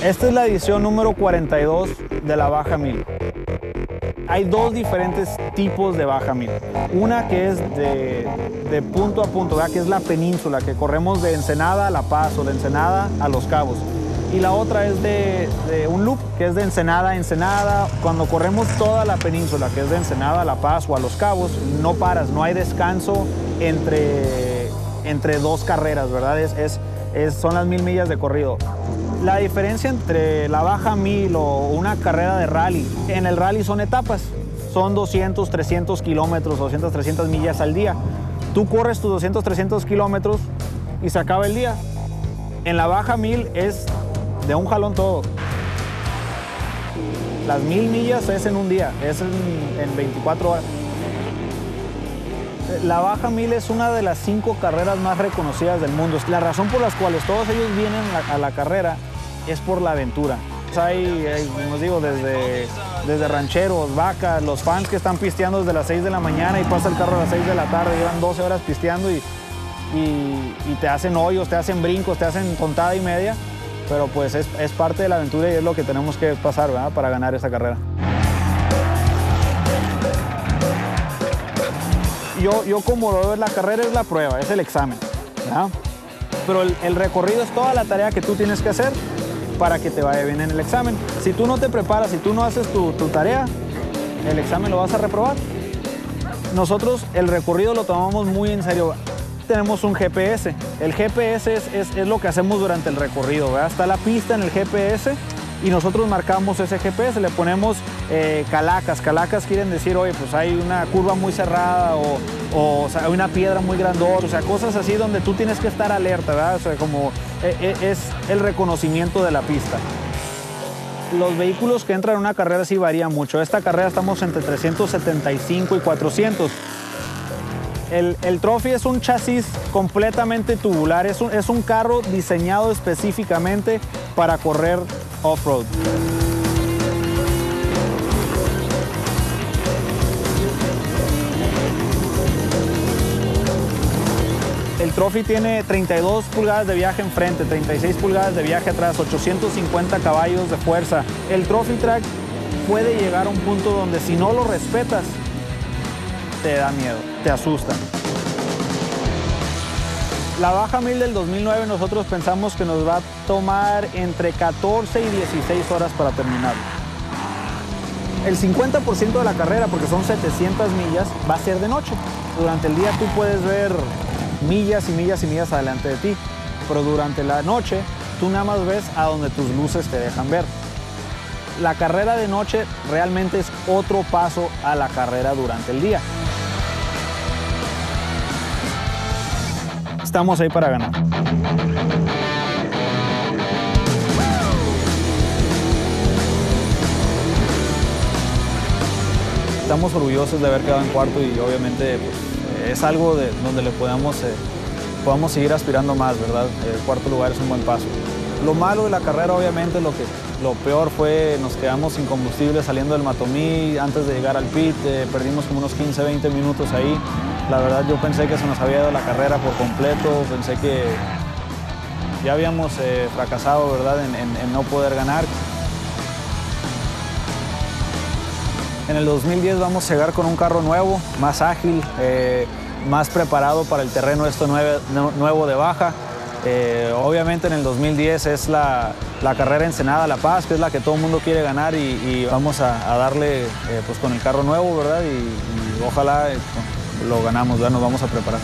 Esta es la edición número 42 de la Baja 1000. Hay dos diferentes tipos de Baja 1000. Una que es de punto a punto, ¿verdad? Que es la península, que corremos de Ensenada a La Paz o de Ensenada a Los Cabos. Y la otra es de un loop, que es de Ensenada a Ensenada. Cuando corremos toda la península, que es de Ensenada a La Paz o a Los Cabos, no paras, no hay descanso entre dos carreras, ¿verdad? Son las 1000 millas de corrido. La diferencia entre la Baja 1000 o una carrera de rally, en el rally son etapas, son 200, 300 kilómetros, 200, 300 millas al día. Tú corres tus 200, 300 kilómetros y se acaba el día. En la Baja 1000 es de un jalón todo. Las 1000 millas es en un día, es en 24 horas. La Baja 1000 es una de las 5 carreras más reconocidas del mundo. La razón por la cual todos ellos vienen a la carrera es por la aventura. Hay, como os digo, desde rancheros, vacas, los fans que están pisteando desde las 6 de la mañana y pasa el carro a las 6 de la tarde, llevan 12 horas pisteando y te hacen hoyos, te hacen brincos, te hacen tontada y media, pero pues es parte de la aventura y es lo que tenemos que pasar, ¿verdad? Para ganar esta carrera. Yo como lo veo, la carrera es la prueba, es el examen, ¿verdad? Pero el recorrido es toda la tarea que tú tienes que hacer para que te vaya bien en el examen. Si tú no te preparas, si tú no haces tu tarea, el examen lo vas a reprobar. Nosotros el recorrido lo tomamos muy en serio. Tenemos un GPS. El GPS es lo que hacemos durante el recorrido, ¿verdad? Está la pista en el GPS y nosotros marcamos ese GPS, le ponemos calacas. Calacas quieren decir, oye, pues hay una curva muy cerrada o sea, hay una piedra muy grandota, o sea, cosas así donde tú tienes que estar alerta, ¿verdad? O sea, como es el reconocimiento de la pista. Los vehículos que entran en una carrera sí varían mucho. Esta carrera estamos entre 375 y 400. El Trophy es un chasis completamente tubular, es un carro diseñado específicamente para correr off-road. El Trophy tiene 32 pulgadas de viaje enfrente, 36 pulgadas de viaje atrás, 850 caballos de fuerza. El Trophy Track puede llegar a un punto donde si no lo respetas, te da miedo, te asusta. La Baja 1000 del 2009 nosotros pensamos que nos va a tomar entre 14 y 16 horas para terminar. El 50% de la carrera, porque son 700 millas, va a ser de noche. Durante el día tú puedes ver millas y millas y millas adelante de ti, pero durante la noche tú nada más ves a donde tus luces te dejan ver. La carrera de noche realmente es otro paso a la carrera durante el día. Estamos ahí para ganar. Estamos orgullosos de haber quedado en cuarto y obviamente pues, es algo donde le podamos seguir aspirando más, ¿verdad? El cuarto lugar es un buen paso. Lo malo de la carrera, obviamente, lo peor fue nos quedamos sin combustible saliendo del Matomí antes de llegar al pit, perdimos como unos 15, 20 minutos ahí. La verdad yo pensé que se nos había ido la carrera por completo, pensé que ya habíamos fracasado, ¿verdad? En no poder ganar. En el 2010 vamos a llegar con un carro nuevo, más ágil, más preparado para el terreno nuevo de baja. Obviamente en el 2010 es la carrera Ensenada La Paz, que es la que todo el mundo quiere ganar y vamos a darle pues con el carro nuevo, ¿verdad? Y ojalá lo ganamos, ¿verdad? Nos vamos a preparar.